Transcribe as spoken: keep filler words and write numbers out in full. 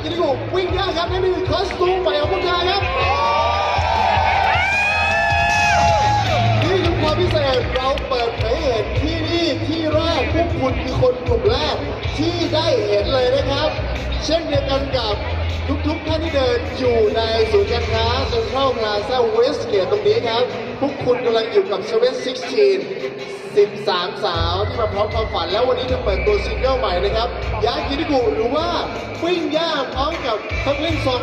กินิกุวิ่งยากครับนั่นคือคอสตูมใหม่ของพวกเราครับนี่คือความพิเศษเราเปิดเผยเห็นที่นี่ที่แรกพวกคุณคือคนกลุ่มแรกที่ได้เห็นเลยนะครับเช่นเดียวกันกับทุกๆท่านที่เดินอยู่ในศูนย์การค้าเซ็นทรัลพลาซ่าเวสเกตตรงนี้ครับพวกคุณกำลังอยู่กับสวีทสิบหก สิบสามสาวที่มาพร้อมความฝันแล้ววันนี้จะเปิดตัวซิงเกิลใหม่นะครับยากินิกุหรือว่าวิ่งย่าพร้อมกับทั้งเล่นซอง